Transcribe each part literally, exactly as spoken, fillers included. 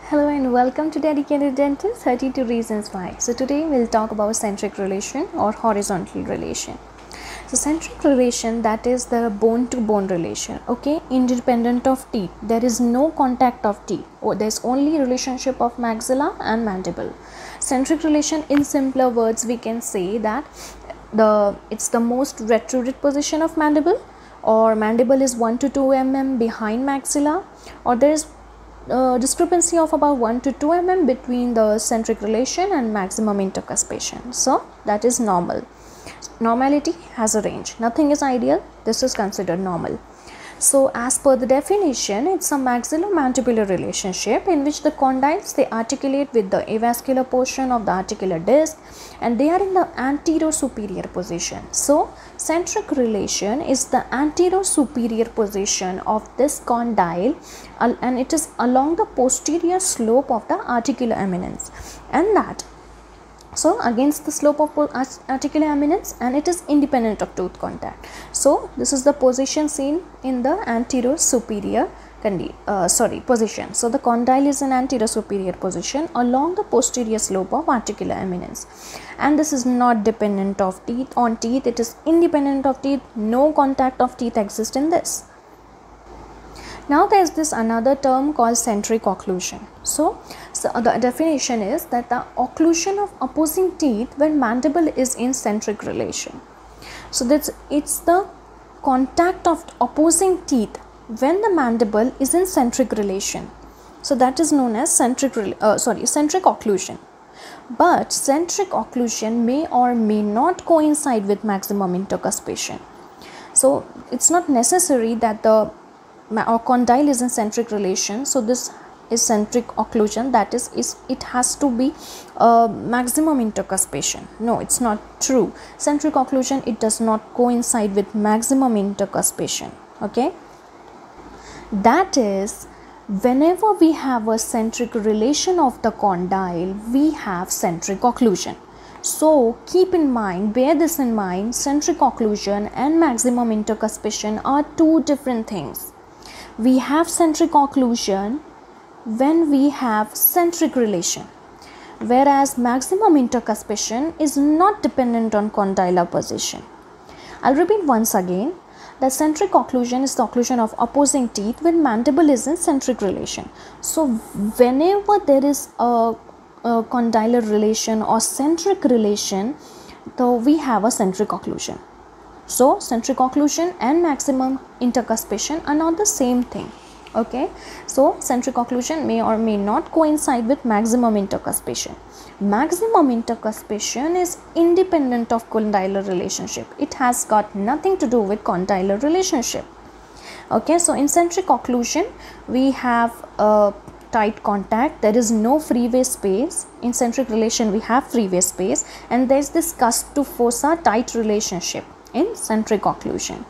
Hello and welcome to Dedicated Dentist thirty-two Reasons Why. So today we'll talk about centric relation or horizontal relation. So centric relation, that is the bone to bone relation, okay, independent of teeth. There is no contact of teeth, or there's only relationship of maxilla and mandible. Centric relation, in simpler words, we can say that the it's the most retruded position of mandible, or mandible is one to two millimeters behind maxilla, or there is Uh, discrepancy of about one to two millimeters between the centric relation and maximum intercuspation. So that is normal. Normality has a range. Nothing is ideal. This is considered normal. So as per the definition, it's a maxillomandibular relationship in which the condyles, they articulate with the avascular portion of the articular disc and they are in the anterior superior position. So centric relation is the anterior superior position of this condyle and it is along the posterior slope of the articular eminence, and that so against the slope of articular eminence, and it is independent of tooth contact. So this is the position seen in the anterior superior uh, sorry position. So the condyle is in anterior superior position along the posterior slope of articular eminence, and this is not dependent of teeth on teeth. It is independent of teeth. No contact of teeth exists in this. Now there is this another term called centric occlusion. So, so the definition is that the occlusion of opposing teeth when mandible is in centric relation. So that's it's the contact of opposing teeth when the mandible is in centric relation. So that is known as centric uh, sorry centric occlusion. But centric occlusion may or may not coincide with maximum intercuspation. So it's not necessary that the or condyle is in centric relation, so this is centric occlusion, that is, is it has to be uh, maximum intercuspation. No, it's not true. Centric occlusion, it does not coincide with maximum intercuspation. Okay, that is, whenever we have a centric relation of the condyle, we have centric occlusion. So keep in mind, bear this in mind, centric occlusion and maximum intercuspation are two different things. We have centric occlusion when we have centric relation, whereas maximum intercuspation is not dependent on condylar position. I'll repeat once again, the centric occlusion is the occlusion of opposing teeth when mandible is in centric relation. So whenever there is a, a condylar relation or centric relation, though we have a centric occlusion. So centric occlusion and maximum intercuspation are not the same thing. Okay, so centric occlusion may or may not coincide with maximum intercuspation. Maximum intercuspation is independent of condylar relationship. It has got nothing to do with condylar relationship. Okay, so in centric occlusion we have a tight contact. There is no freeway space. In centric relation we have freeway space, and there is this cusp to fossa tight relationship. In centric occlusion,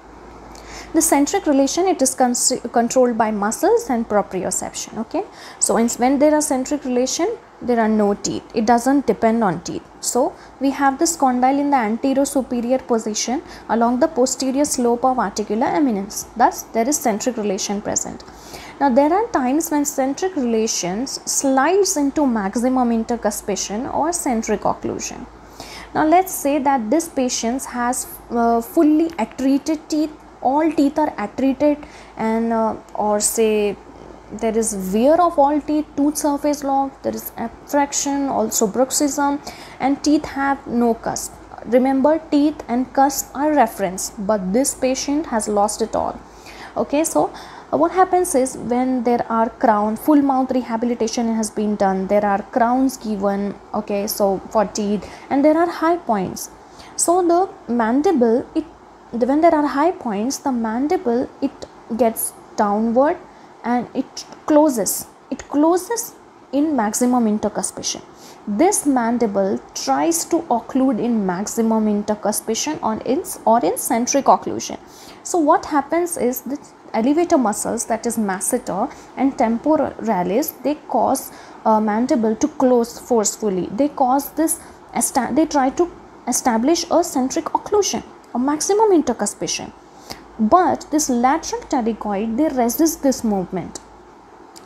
the centric relation, it is controlled by muscles and proprioception. Okay, so when there are centric relation, there are no teeth. It doesn't depend on teeth. So we have this condyle in the anterior superior position along the posterior slope of articular eminence. Thus there is centric relation present. Now there are times when centric relations slides into maximum intercuspation or centric occlusion. Now let's say that this patient has uh, fully accreted teeth, all teeth are accreted, and uh, or say there is wear of all teeth, tooth surface lock, there is abfraction, also bruxism, and teeth have no cusp. Remember, teeth and cusp are reference, but this patient has lost it all. Okay, so Uh, what happens is when there are crown, full mouth rehabilitation has been done, there are crowns given, okay, so for teeth, and there are high points. So the mandible, it when there are high points, the mandible, it gets downward and it closes. It closes in maximum intercuspation. This mandible tries to occlude in maximum intercuspation on its or in centric occlusion. So what happens is this elevator muscles, that is masseter and temporalis, they cause uh, mandible to close forcefully. They cause this, they try to establish a centric occlusion or maximum intercuspation, but this lateral pterygoid, they resist this movement.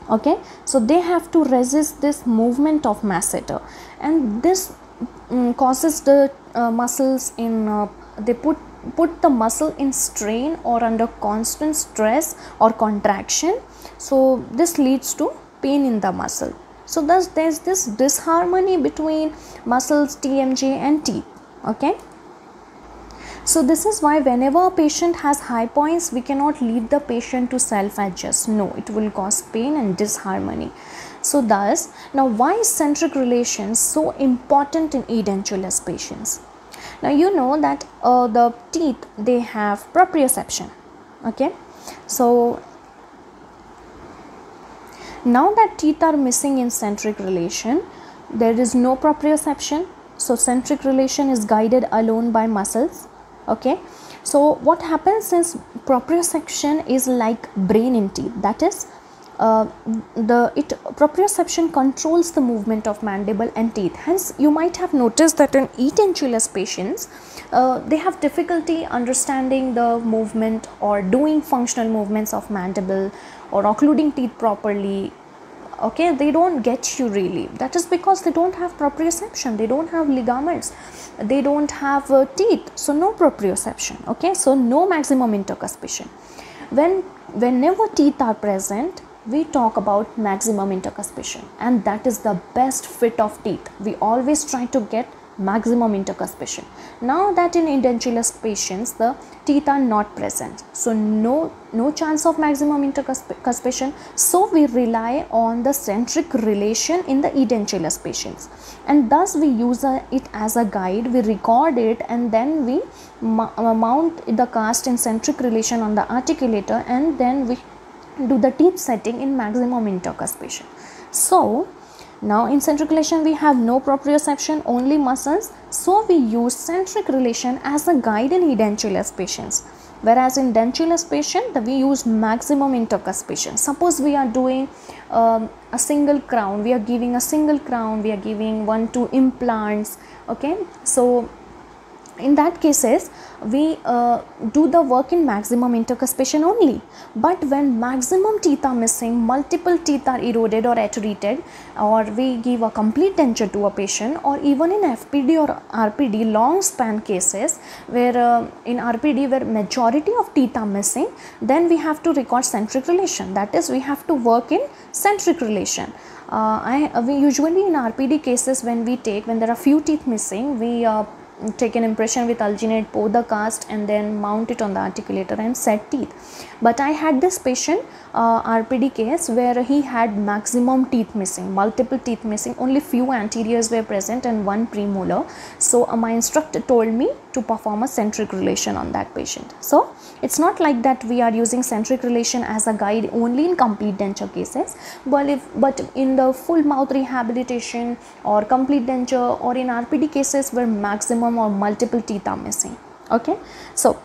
Okay, so they have to resist this movement of masseter, and this um, causes the uh, muscles in uh, they put put the muscle in strain or under constant stress or contraction. So this leads to pain in the muscle. So thus there's this disharmony between muscles, T M J and teeth. Okay, so this is why whenever a patient has high points, we cannot leave the patient to self adjust. No, it will cause pain and disharmony. So thus, now why is centric relation so important in edentulous patients? Now you know that uh, the teeth, they have proprioception. Okay, so now that teeth are missing in centric relation, there is no proprioception. So centric relation is guided alone by muscles. Okay, so what happens is proprioception is like brain in teeth. That is, uh, the it proprioception controls the movement of mandible and teeth. Hence, you might have noticed that in edentulous patients, uh, they have difficulty understanding the movement or doing functional movements of mandible or occluding teeth properly. Okay, they don't get you really. That is because they don't have proprioception, they don't have ligaments, they don't have uh, teeth, so no proprioception. Okay, so no maximum intercuspation. When whenever teeth are present, we talk about maximum intercuspation, and that is the best fit of teeth. We always try to get maximum intercuspation. Now that in edentulous patients the teeth are not present, so no no chance of maximum intercuspation, so we rely on the centric relation in the edentulous patients, and thus we use a, it as a guide. We record it and then we mount the cast in centric relation on the articulator, and then we do the teeth setting in maximum intercuspation. So now in centric relation we have no proprioception, only muscles, so we use centric relation as a guide in edentulous patients, whereas in dentulous patient we use maximum intercuspation. Suppose we are doing um, a single crown, we are giving a single crown, we are giving one two implants. Okay, so in that cases we uh, do the work in maximum intercuspation only. But when maximum teeth are missing, multiple teeth are eroded or attenuated, or we give a complete denture to a patient, or even in F P D or R P D, long span cases where uh, in R P D where majority of teeth are missing, then we have to record centric relation. That is, we have to work in centric relation. Uh, I, we usually in R P D cases, when we take, when there are few teeth missing, we uh, take an impression with alginate, pour the cast and then mount it on the articulator and set teeth. But I had this patient uh, R P D case where he had maximum teeth missing, multiple teeth missing, only few anteriors were present and one premolar. So uh, my instructor told me to perform a centric relation on that patient. So it's not like that we are using centric relation as a guide only in complete denture cases, but if but in the full mouth rehabilitation or complete denture or in R P D cases where maximum or multiple teeth are missing. Okay, so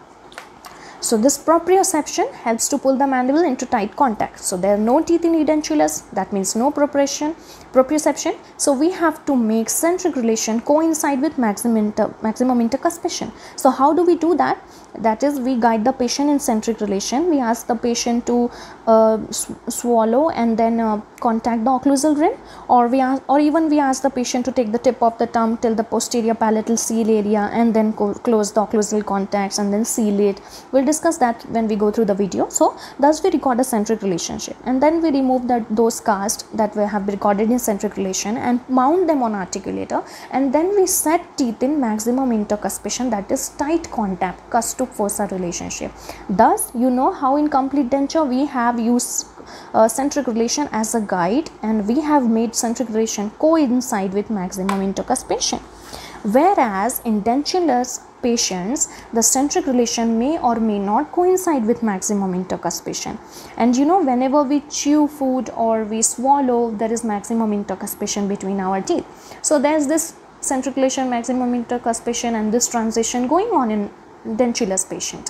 so this proprioception helps to pull the mandible into tight contact. So there are no teeth in edentulous, that means no proprioception. proprioception. So we have to make centric relation coincide with maximum inter, maximum intercuspation. So how do we do that? That is, we guide the patient in centric relation. We ask the patient to uh, sw swallow and then uh, contact the occlusal rim, or we ask, or even we ask the patient to take the tip of the tongue till the posterior palatal seal area and then close the occlusal contacts and then seal it. We'll discuss that when we go through the video. So thus we record a centric relationship, and then we remove that those casts that we have recorded in centric relation and mount them on articulator, and then we set teeth in maximum intercuspation, that is tight contact, cusp to fossa relationship. Thus you know how in complete denture we have used uh, centric relation as a guide, and we have made centric relation coincide with maximum intercuspation. Whereas in dentulous patients, the centric relation may or may not coincide with maximum intercuspation. And you know, whenever we chew food or we swallow, there is maximum intercuspation between our teeth. So there's this centric relation, maximum intercuspation, and this transition going on in dentulous patient.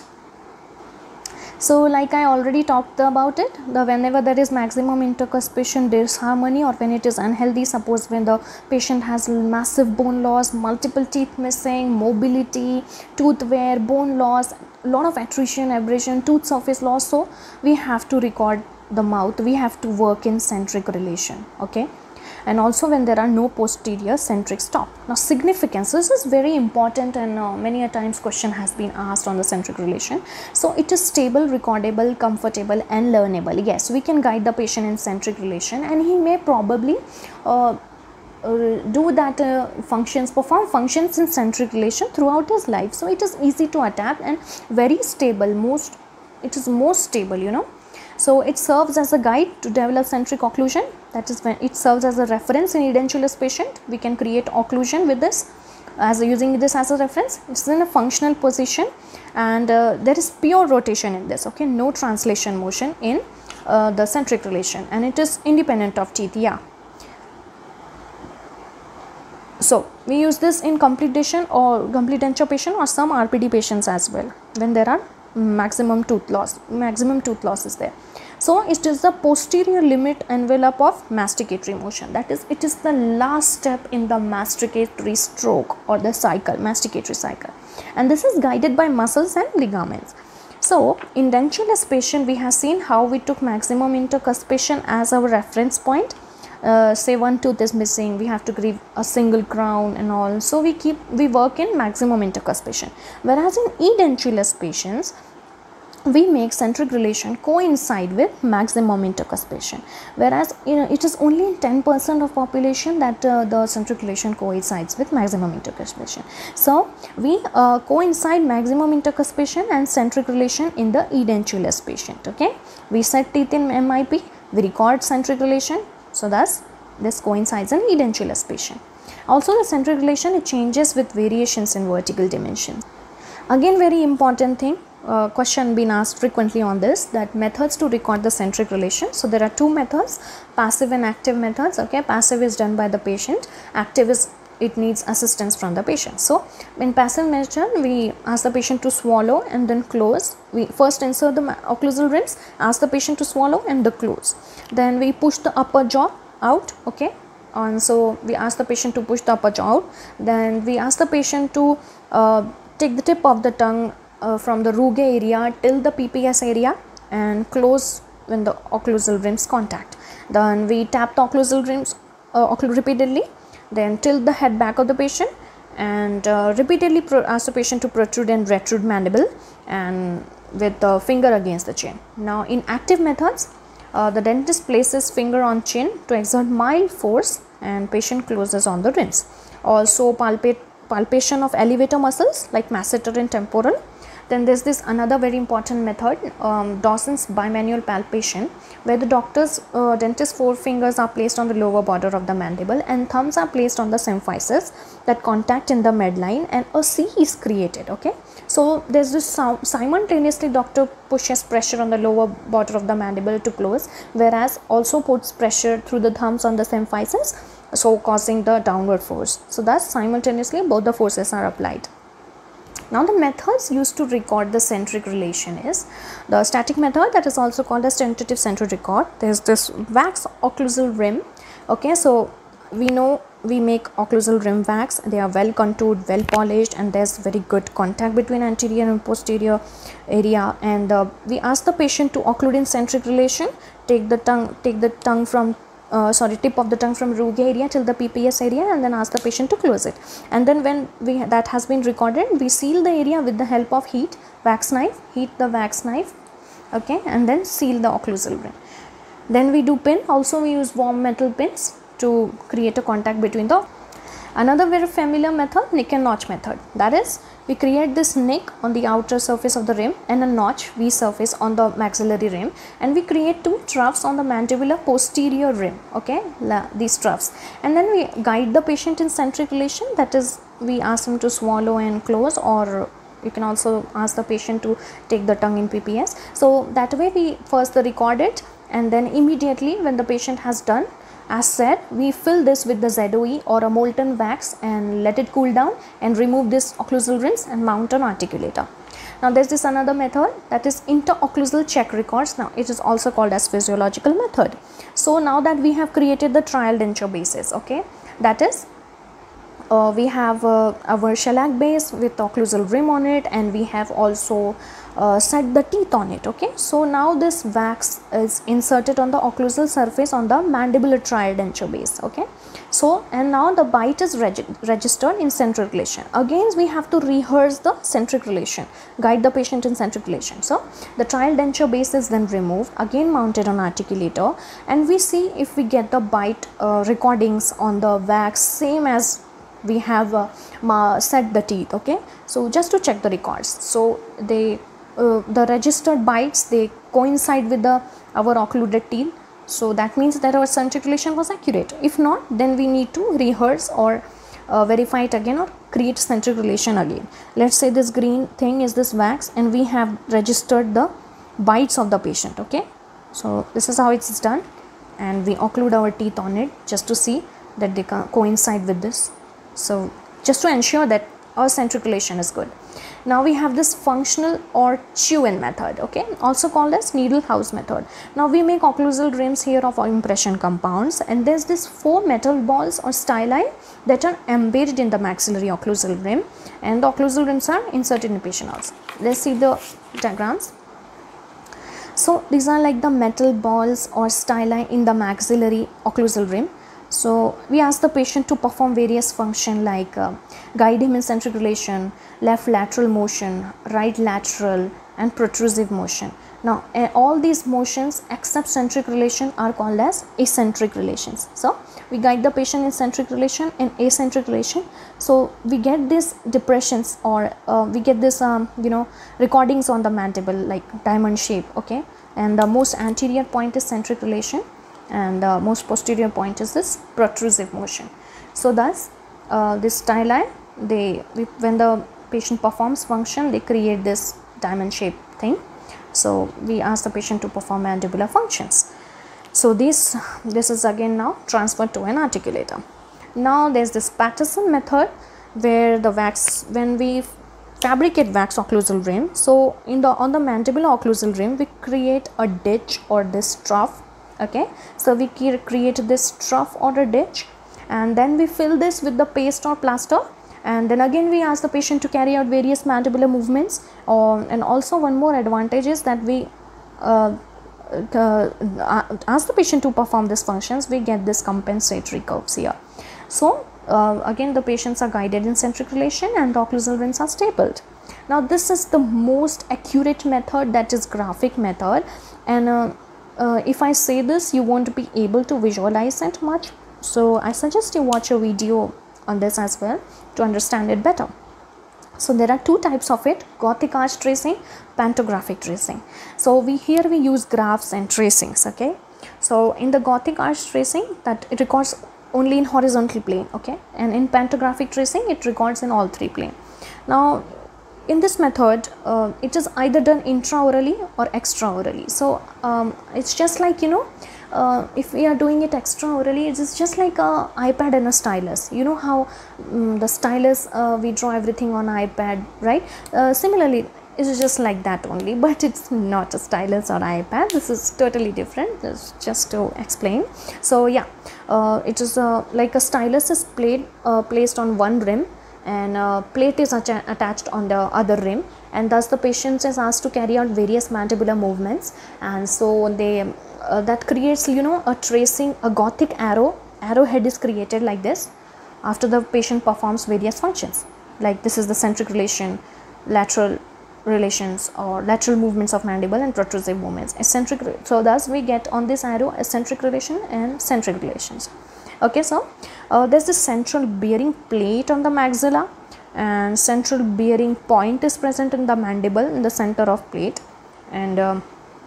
So like I already talked about it, the whenever there is maximum intercuspation disharmony, or when it is unhealthy, suppose when the patient has massive bone loss, multiple teeth missing, mobility, tooth wear, bone loss, lot of attrition, abrasion, tooth surface loss, so we have to record the mouth, we have to work in centric relation, okay, and also when there are no posterior centric stop. Now significance, this is very important, and uh, many a times question has been asked on the centric relation. So it is stable, recordable, comfortable and learnable. Yes, we can guide the patient in centric relation, and he may probably uh, uh, do that uh, functions, perform functions in centric relation throughout his life. So it is easy to adapt and very stable, most it is most stable, you know. So it serves as a guide to develop centric occlusion, that is when it serves as a reference in edentulous patient. We can create occlusion with this as using this as a reference. It's in a functional position, and uh, there is pure rotation in this, okay, no translation motion in uh, the centric relation, and it is independent of teeth. Yeah, so we use this in complete dentition or complete denture patient or some R P D patients as well, when there are maximum tooth loss, maximum tooth loss is there. So it is the posterior limit envelope of masticatory motion, that is it is the last step in the masticatory stroke or the cycle, masticatory cycle, and this is guided by muscles and ligaments. So in dentulous patient, we have seen how we took maximum intercuspation as our reference point. Uh, say one tooth is missing, we have to give a single crown and all, so we keep we work in maximum intercuspation. Whereas in edentulous patients, we make centric relation coincide with maximum intercuspation, whereas you know, it is only in ten percent of population that uh, the centric relation coincides with maximum intercuspation. So we uh, coincide maximum intercuspation and centric relation in the edentulous patient, okay. We set teeth in M I P, we record centric relation, so thus this coincides in edentulous patient. Also the centric relation, it changes with variations in vertical dimensions. Again, very important thing, uh, question been asked frequently on this, that methods to record the centric relation. So there are two methods, passive and active methods, okay. Passive is done by the patient, active is it needs assistance from the patient. So in passive method, we ask the patient to swallow and then close. We first insert the occlusal rims, ask the patient to swallow and the close, then we push the upper jaw out, okay, and so we ask the patient to push the upper jaw out. Then we ask the patient to uh, take the tip of the tongue uh, from the rugae area till the P P S area and close when the occlusal rims contact. Then we tap the occlusal rims uh, repeatedly, then tilt the head back of the patient and uh, repeatedly ask the patient to protrude and retrude mandible and with the finger against the chin. Now in active methods, uh, the dentist places finger on chin to exert mild force and patient closes on the rims. Also palpate palpation of elevator muscles like masseter and temporal. Then there's this another very important method, um, Dawson's bimanual palpation, where the doctor's uh, dentist forefingers are placed on the lower border of the mandible and thumbs are placed on the symphysis that contact in the midline, and a C is created, okay. So there's this sound, simultaneously doctor pushes pressure on the lower border of the mandible to close, whereas also puts pressure through the thumbs on the symphysis, so causing the downward force. So thus simultaneously both the forces are applied. Now the methods used to record the centric relation is the static method, that is also called as tentative centric record. There is this wax occlusal rim, okay. So we know we make occlusal rim wax, they are well contoured, well polished, and there's very good contact between anterior and posterior area, and uh, we ask the patient to occlude in centric relation, take the tongue take the tongue from Uh, sorry tip of the tongue from rugae area till the P P S area, and then ask the patient to close it. And then when we that has been recorded, we seal the area with the help of heat wax knife, heat the wax knife, okay, and then seal the occlusal rim. Then we do pin, also we use warm metal pins to create a contact between the. Another very familiar method, nick and notch method, that is we create this nick on the outer surface of the rim and a notch V surface on the maxillary rim, and we create two troughs on the mandibular posterior rim, okay, these troughs, and then we guide the patient in centric relation, that is we ask him to swallow and close, or you can also ask the patient to take the tongue in P P S. So that way we first record it, and then immediately when the patient has done, as said, we fill this with the Z O E or a molten wax and let it cool down and remove this occlusal rims and mount an articulator. Now there's this another method, that is interocclusal check records. Now it is also called as physiological method. So now that we have created the trial denture bases, okay, that is uh, we have uh, our shellac base with occlusal rim on it, and we have also uh, set the teeth on it. Okay, so now this wax is inserted on the occlusal surface on the mandibular trial denture base. Okay, so and now the bite is reg registered in centric relation. Again we have to rehearse the centric relation, guide the patient in centric relation. So the trial denture base is then removed, again mounted on articulator, and we see if we get the bite uh, recordings on the wax same as we have uh, set the teeth. Okay, so just to check the records, so they uh, the registered bites, they coincide with the our occluded teeth, so that means that our centric relation was accurate. If not, then we need to rehearse or uh, verify it again or create centric relation again. Let's say this green thing is this wax and we have registered the bites of the patient. Okay, so this is how it's done, and we occlude our teeth on it just to see that they coincide with this, so just to ensure that our centric relation is good. Now we have this functional or chew-in method, okay, also called as needle house method. Now we make occlusal rims here of our impression compounds, and there's this four metal balls or styli that are embedded in the maxillary occlusal rim, and the occlusal rims are inserted in the patient also. Let's see the diagrams. So these are like the metal balls or styli in the maxillary occlusal rim. So we ask the patient to perform various functions like uh, guide him in centric relation, left lateral motion, right lateral, and protrusive motion. Now uh, all these motions except centric relation are called as eccentric relations. So we guide the patient in centric relation and eccentric relation. So we get these depressions or uh, we get this um, you know recordings on the mandible like diamond shape. Okay, and the most anterior point is centric relation, and the uh, most posterior point is this protrusive motion. So thus uh, this styli, they we, when the patient performs function, they create this diamond shaped thing. So we ask the patient to perform mandibular functions. So this this is again now transferred to an articulator. Now there's this Patterson method where the wax, when we fabricate wax occlusal rim, so in the on the mandibular occlusal rim we create a ditch or this trough. Okay, so we create this trough or a ditch, and then we fill this with the paste or plaster, and then again we ask the patient to carry out various mandibular movements. Uh, and also one more advantage is that we uh, uh, ask the patient to perform these functions, we get this compensatory curves here. So uh, again the patients are guided in centric relation and the occlusal rims are stapled. Now this is the most accurate method, that is graphic method, and uh, Uh, if I say this, you won't be able to visualize it much, so I suggest you watch a video on this as well to understand it better. So there are two types of it: Gothic arch tracing, pantographic tracing. So we here we use graphs and tracings. Okay, so in the Gothic arch tracing, that it records only in horizontal plane. Okay, and in pantographic tracing it records in all three plane. Now in this method uh, it is either done intraorally or extraorally. So um, it's just like, you know, uh, if we are doing it extraorally, it is just like a iPad and a stylus. You know how um, the stylus uh, we draw everything on iPad, right? Uh, similarly it's just like that only, but it's not a stylus or iPad. This is totally different. This just to explain. So yeah, uh, it is uh, like a stylus is played, uh, placed on one rim, and a plate is attached on the other rim, and thus the patient is asked to carry out various mandibular movements, and so they uh, that creates, you know, a tracing, a Gothic arrow arrowhead is created like this after the patient performs various functions. Like this is the centric relation, lateral relations or lateral movements of mandible, and protrusive movements, eccentric. So thus we get on this arrow eccentric relation and centric relations. Okay, so uh, there's this central bearing plate on the maxilla, and central bearing point is present in the mandible in the center of plate, and um,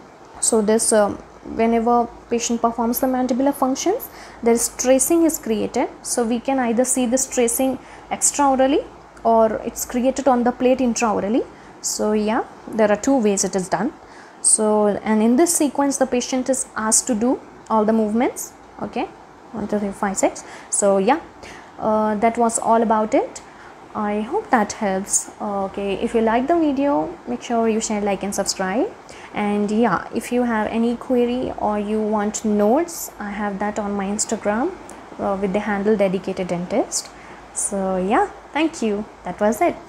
so this uh, whenever patient performs the mandibular functions, there is tracing is created. So we can either see this tracing extraorally or it's created on the plate intraorally. So yeah, there are two ways it is done. So and in this sequence the patient is asked to do all the movements. Okay, one two three five six. So yeah, uh, that was all about it. I hope that helps. Okay, if you like the video, make sure you share, like and subscribe. And yeah, if you have any query or you want notes, I have that on my Instagram uh, with the handle dedicated dentist. So yeah, thank you. That was it.